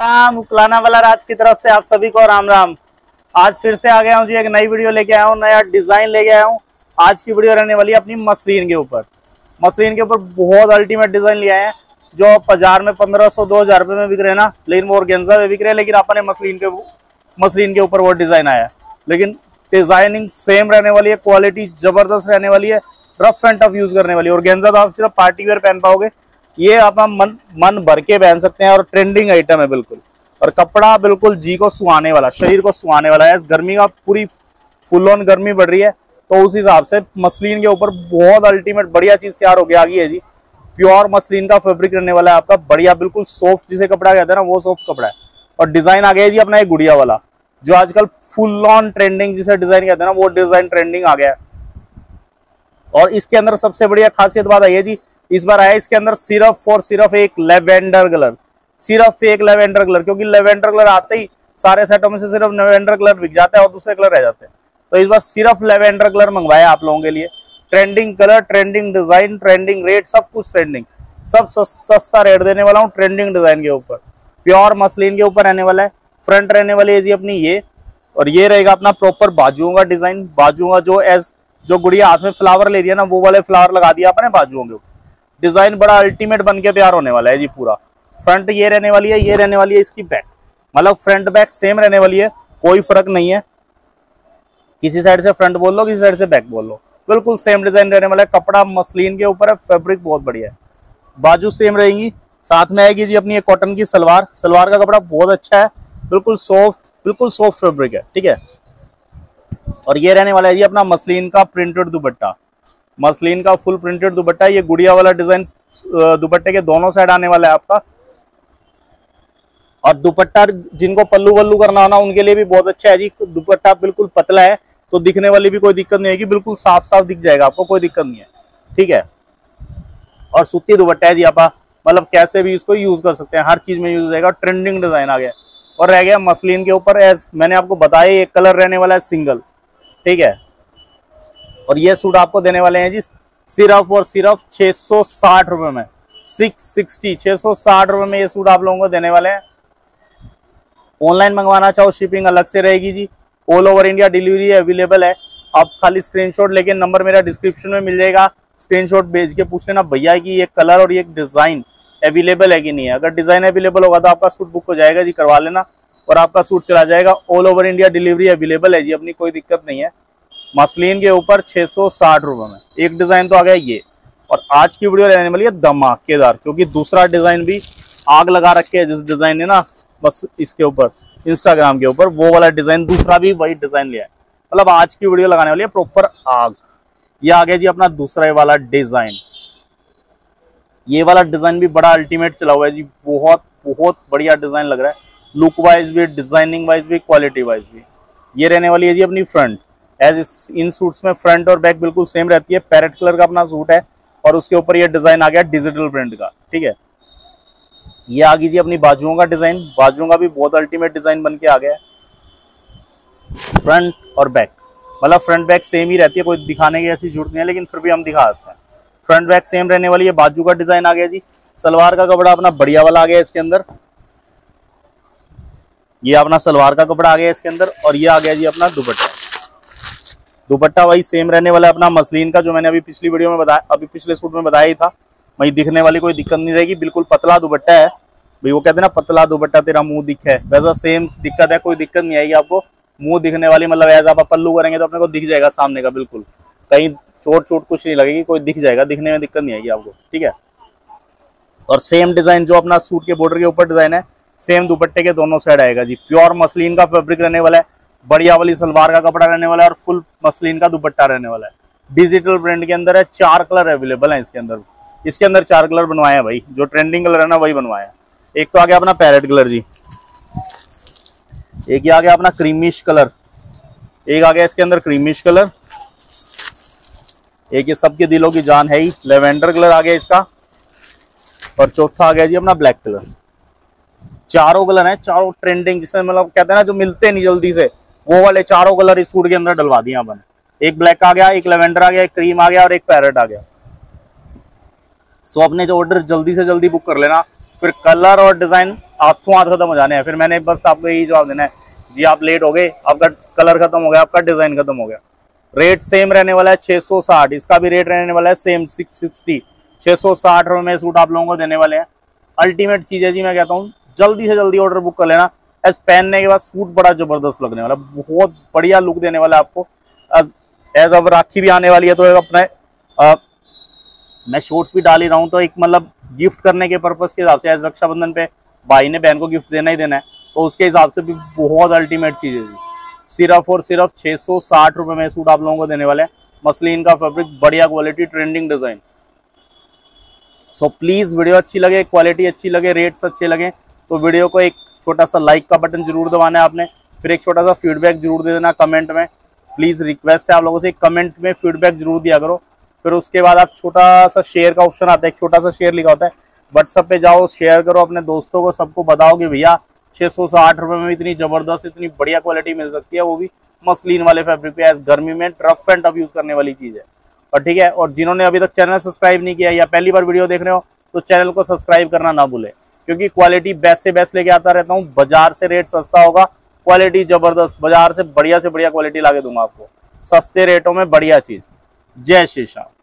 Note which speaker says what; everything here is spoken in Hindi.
Speaker 1: राम उकलाना वाला राज की तरफ से आप सभी को राम राम। आज फिर से आ गया हूँ जी, एक नई वीडियो लेके आया हूँ, नया डिजाइन लेके आया हूँ। आज की वीडियो रहने वाली है अपनी मसलिन के ऊपर। मसलिन के ऊपर बहुत अल्टीमेट डिजाइन लिया है जो बाजार में 1500-2000 रुपए में बिक रहे हैं ना, लेकिन वो ऑर्गेन्जा में बिक रहे हैं। लेकिन अपने मसलिन के ऊपर वो डिजाइन आया है, लेकिन डिजाइनिंग सेम रहने वाली है, क्वालिटी जबरदस्त रहने वाली है, रफ एंड टफ यूज करने वाली है। ऑर्गेन्जा तो आप सिर्फ पार्टी वेयर पहन पाओगे, ये आप मन भर के पहन सकते हैं और ट्रेंडिंग आइटम है बिल्कुल। और कपड़ा बिल्कुल जी को सुहाने वाला, शरीर को सुहाने वाला है। गर्मी का पूरी फुल ऑन गर्मी बढ़ रही है, तो उस हिसाब से मसलिन के ऊपर बहुत अल्टीमेट बढ़िया चीज तैयार होके आ गई है जी। प्योर मसलिन का फैब्रिक रहने वाला है आपका, बढ़िया बिल्कुल सॉफ्ट, जिसे कपड़ा कहते हैं ना वो सॉफ्ट कपड़ा है। और डिजाइन आ गया है जी अपना एक गुड़िया वाला, जो आजकल फुल ऑन ट्रेंडिंग जिसे डिजाइन कहते हैं ना, वो डिजाइन ट्रेंडिंग आ गया है। और इसके अंदर सबसे बढ़िया खासियत बात आई है जी, इस बार आया इसके अंदर सिर्फ और सिर्फ एक लेवेंडर कलर, सिर्फ एक लेवेंडर कलर। क्योंकि लेवेंडर कलर आते ही सारे सेटों में से सिर्फ लेवेंडर कलर बिक जाता है और दूसरे कलर रह जाते हैं। तो इस बार सिर्फ लेवेंडर कलर मंगवाया आप लोगों के लिए। Trending colour, trending design, trending rate, सब कुछ ट्रेंडिंग, सब सस्ता रेट देने वाला हूँ ट्रेंडिंग डिजाइन के ऊपर। प्योर मसलिन के ऊपर रहने वाला है। फ्रंट रहने वाली है जी अपनी ये, और ये रहेगा अपना प्रॉपर बाजुओं का डिजाइन। बाजुओं का जो गुड़िया हाथ में फ्लावर ले रही है ना, वो वाले फ्लावर लगा दिया अपने बाजुओं के ऊपर। डिजाइन बड़ा अल्टीमेट बन के तैयार होने वाला है जी पूरा। फ्रंट ये रहने वाली है, ये रहने वाली है इसकी बैक, मतलब फ्रंट बैक सेम रहने वाली है, कोई फर्क नहीं है। किसी साइड से फ्रंट बोल लो, किसी साइड से बैक बोल लो, बिल्कुल सेम डिजाइन रहने वाला है। कपड़ा मसलिन के ऊपर है, फैब्रिक बहुत बढ़िया है, बाजू सेम रहेंगी। साथ में आएगी जी अपनी एक कॉटन की सलवार। सलवार का कपड़ा बहुत अच्छा है, बिल्कुल सॉफ्ट फैब्रिक है, ठीक है। और ये रहने वाला है जी अपना मसलिन का प्रिंटेड दुपट्टा, मसलिन का फुल प्रिंटेड दुपट्टा। ये गुड़िया वाला डिजाइन दुपट्टे के दोनों साइड आने वाला है आपका। और दुपट्टा जिनको पल्लू वल्लू करना हो ना, उनके लिए भी बहुत अच्छा है जी। दुपट्टा बिल्कुल पतला है, तो दिखने वाली भी कोई दिक्कत नहीं होगी, बिल्कुल साफ साफ दिख जाएगा आपको, कोई दिक्कत नहीं है, ठीक है। और सूती दुपट्टा है जी आपका, मतलब कैसे भी इसको यूज कर सकते हैं, हर चीज में यूज हो जाएगा। ट्रेंडिंग डिजाइन आ गया। और रह गया मसलिन के ऊपर, एज मैंने आपको बताया, एक कलर रहने वाला है सिंगल, ठीक है। और ये सूट आपको देने वाले हैं जी सिर्फ और सिर्फ 660 रुपए में, 660 रुपए में ये सूट आप लोगों को देने वाले हैं। ऑनलाइन मंगवाना चाहो शिपिंग अलग से रहेगी जी। All over India delivery available है। आप खाली स्क्रीनशॉट लेके, नंबर मेरा डिस्क्रिप्शन में मिल जाएगा, स्क्रीनशॉट भेज के पूछ लेना भैया कि ये कलर और ये डिजाइन अवेलेबल है कि नहीं है। अगर डिजाइन अवेलेबल होगा तो आपका सूट बुक हो जाएगा जी, करवा लेना और आपका सूट चला जाएगा। All over India delivery available है जी अपनी, कोई दिक्कत नहीं है। मसलिन के ऊपर 660 रुपए में एक डिजाइन तो आ गया ये। और आज की वीडियो रहने वाली है धमाकेदार, क्योंकि दूसरा डिजाइन भी आग लगा रखे है जिस डिजाइन ने ना, बस इसके ऊपर इंस्टाग्राम के ऊपर वो वाला डिजाइन, दूसरा भी वही डिजाइन लिया है। मतलब आज की वीडियो लगाने वाली है प्रॉपर आग। ये आ गया जी अपना दूसरा वाला डिजाइन। ये वाला डिजाइन भी बड़ा अल्टीमेट चला हुआ है जी, बहुत बहुत बढ़िया डिजाइन लग रहा है, लुक वाइज भी, डिजाइनिंग वाइज भी, क्वालिटी वाइज भी। ये रहने वाली है जी अपनी फ्रंट। एज इन सूट्स में फ्रंट और बैक बिल्कुल सेम रहती है। पैरेट कलर का अपना सूट है और उसके ऊपर ये डिजाइन आ गया डिजिटल प्रिंट का, ठीक है। ये आ गई जी अपनी बाजुओं का डिजाइन। बाजुओं का भी बहुत अल्टीमेट डिजाइन बन के आ गया है। फ्रंट और बैक, मतलब फ्रंट बैक सेम ही रहती है, कोई दिखाने की ऐसी जरूरत नहीं है, लेकिन फिर भी हम दिखा देते हैं। फ्रंट बैक सेम रहने वाली है। बाजू का डिजाइन आ गया जी। सलवार का कपड़ा अपना बढ़िया वाला आ गया इसके अंदर। ये अपना सलवार का कपड़ा आ गया इसके अंदर। और ये आ गया जी अपना दुपट्टा। दुपट्टा वही सेम रहने वाला है अपना मसलिन का, जो मैंने अभी पिछली वीडियो में बताया, अभी पिछले सूट में बताया ही था। वही दिखने वाली कोई दिक्कत नहीं रहेगी, बिल्कुल पतला दुपट्टा है भाई। वो कहते हैं ना, पतला दुपट्टा तेरा मुंह दिखे, वैसा सेम दिक्कत है, कोई दिक्कत नहीं आएगी आपको। मुंह दिखने वाली मतलब ऐसा आप पल्लू करेंगे तो अपने को दिख जाएगा सामने का, बिल्कुल कहीं चोट कुछ नहीं लगेगी, कोई दिख जाएगा, दिखने में दिक्कत नहीं आएगी आपको, ठीक है। और सेम डिजाइन जो अपना सूट के बॉर्डर के ऊपर डिजाइन है, सेम दुपट्टे के दोनों साइड आएगा जी। प्योर मसलिन का फैब्रिक रहने वाला है, बढ़िया वाली सलवार का कपड़ा रहने वाला है और फुल मसलिन का दुपट्टा रहने वाला है। डिजिटल प्रिंट के अंदर है। 4 कलर अवेलेबल है इसके अंदर। इसके अंदर 4 कलर बनवाए हैं भाई, जो ट्रेंडिंग कलर है ना वही बनवाए हैं। एक तो आ गया अपना पैरेट कलर जी, एक ये आ गया अपना क्रीमिश कलर, एक आ गया इसके अंदर क्रीमिश कलर, एक ये सबके दिलों की जान है ही लेवेंडर कलर आ गया इसका, और चौथा आ गया जी अपना ब्लैक कलर। चारों कलर हैं, चारों ट्रेंडिंग, जिसमें मतलब कहते हैं ना जो मिलते नहीं जल्दी से, वो वाले चारों कलर इस सूट के अंदर डलवा दिए अपन। एक ब्लैक आ गया, एक लेवेंडर आ गया, एक क्रीम आ गया और एक पैरेट आ गया। सो अपने जो ऑर्डर जल्दी से जल्दी बुक कर लेना, फिर कलर और डिजाइन हाथों हाथ खत्म हो जाने हैं। फिर मैंने बस आपको यही जवाब देना है, जी आप लेट हो गए, आपका कलर खत्म हो गया, आपका डिजाइन खत्म हो गया। रेट सेम रहने वाला है 660, इसका भी रेट रहने वाला है सेम 660। 660 रुपए में सूट आप लोगों को देने वाले हैं। अल्टीमेट चीज है जी, मैं कहता हूँ जल्दी से जल्दी ऑर्डर बुक कर लेना। एस पहनने के बाद सूट बड़ा जबरदस्त लगने वाला, बहुत बढ़िया लुक देने वाला है आपको। एज अब राखी भी आने वाली है, तो अपने मैं शॉर्ट्स भी डाल ही रहा हूँ, तो एक मतलब गिफ्ट करने के पर्पज के हिसाब से, एज रक्षाबंधन पे भाई ने बहन को गिफ्ट देना ही देना है, तो उसके हिसाब से भी बहुत अल्टीमेट चीज है जी। सिर्फ और सिर्फ 660 रुपए में सूट आप लोगों को देने वाले हैं। मसलिन का फैब्रिक, बढ़िया quality, trending design. So please video अच्छी लगे, क्वालिटी अच्छी लगे, रेट्स अच्छे लगे, तो वीडियो को एक छोटा सा लाइक का बटन जरूर दबाना है आपने। फिर एक छोटा सा फीडबैक जरूर दे देना कमेंट में। प्लीज रिक्वेस्ट है आप लोगों से, कमेंट में फीडबैक जरूर दिया करो। फिर उसके बाद आप छोटा सा शेयर का ऑप्शन आता है, एक छोटा सा शेयर लिखा होता है, व्हाट्सएप पे जाओ, शेयर करो अपने दोस्तों को, सबको बताओ कि भैया 660 रुपए में इतनी जबरदस्त, इतनी बढ़िया क्वालिटी मिल सकती है, वो भी मसलिन वाले फैब्रिक पे। एज गर्मी में रफ एंड टफ यूज करने वाली चीज है। और ठीक है, और जिन्होंने अभी तक चैनल सब्सक्राइब नहीं किया या पहली बार वीडियो देख रहे हो, तो चैनल को सब्सक्राइब करना ना भूले, क्योंकि क्वालिटी बेस्ट से बेस्ट लेके आता रहता हूँ। बाजार से रेट सस्ता होगा, क्वालिटी जबरदस्त, बाजार से बढ़िया क्वालिटी ला के दूंगा आपको, सस्ते रेटों में बढ़िया चीज। जय श्री श्याम।